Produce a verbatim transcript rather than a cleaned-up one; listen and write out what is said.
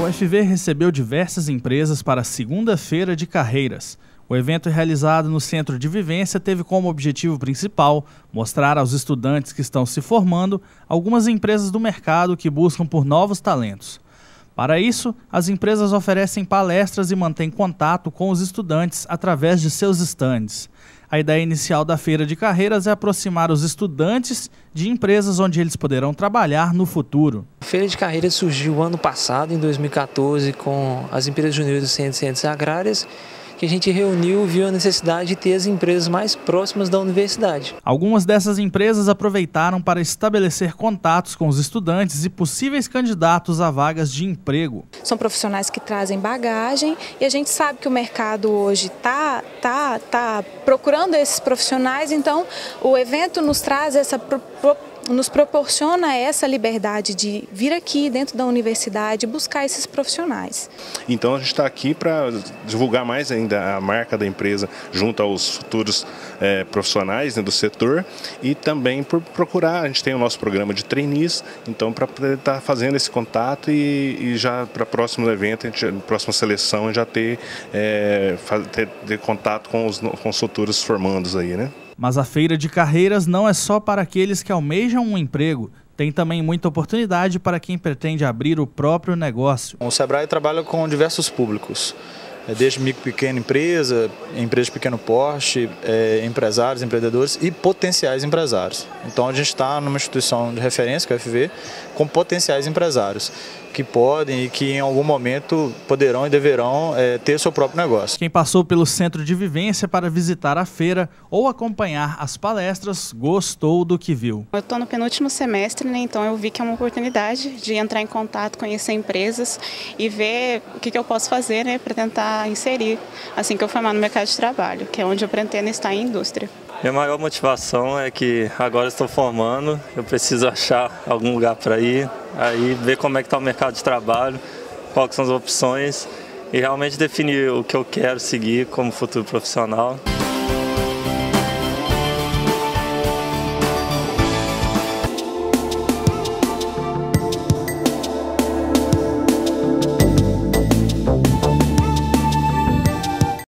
U F V recebeu diversas empresas para a segunda feira de carreiras. O evento realizado no Centro de Vivência teve como objetivo principal mostrar aos estudantes que estão se formando algumas empresas do mercado que buscam por novos talentos. Para isso, as empresas oferecem palestras e mantêm contato com os estudantes através de seus estandes. A ideia inicial da Feira de Carreiras é aproximar os estudantes de empresas onde eles poderão trabalhar no futuro. A Feira de Carreiras surgiu ano passado, em dois mil e quatorze, com as empresas juniores do Centro de Ciências Agrárias, que a gente reuniu e viu a necessidade de ter as empresas mais próximas da universidade. Algumas dessas empresas aproveitaram para estabelecer contatos com os estudantes e possíveis candidatos a vagas de emprego. São profissionais que trazem bagagem e a gente sabe que o mercado hoje está tá, tá procurando esses profissionais, então o evento nos traz essa proposta, nos proporciona essa liberdade de vir aqui dentro da universidade e buscar esses profissionais. Então a gente está aqui para divulgar mais ainda a marca da empresa junto aos futuros é, profissionais, né, do setor, e também por procurar, a gente tem o nosso programa de trainees, então para poder estar tá fazendo esse contato e, e já para o próximo evento, a gente, próxima seleção, já ter, é, ter, ter contato com os, com os futuros formandos aí, né? Mas a Feira de Carreiras não é só para aqueles que almejam um emprego. Tem também muita oportunidade para quem pretende abrir o próprio negócio. O Sebrae trabalha com diversos públicos, desde micro e pequena empresa, empresas de pequeno porte, é, empresários, empreendedores e potenciais empresários. Então a gente está numa instituição de referência, que é a U F V, com potenciais empresários, que podem e que em algum momento poderão e deverão é, ter seu próprio negócio. Quem passou pelo Centro de Vivência para visitar a feira ou acompanhar as palestras gostou do que viu. Eu estou no penúltimo semestre, né, então eu vi que é uma oportunidade de entrar em contato, conhecer empresas e ver o que, que eu posso fazer, né, para tentar inserir assim que eu formar no mercado de trabalho, que é onde eu pretendo estar em indústria. Minha maior motivação é que agora estou formando, eu preciso achar algum lugar para ir, aí ver como é que está o mercado de trabalho, quais são as opções e realmente definir o que eu quero seguir como futuro profissional.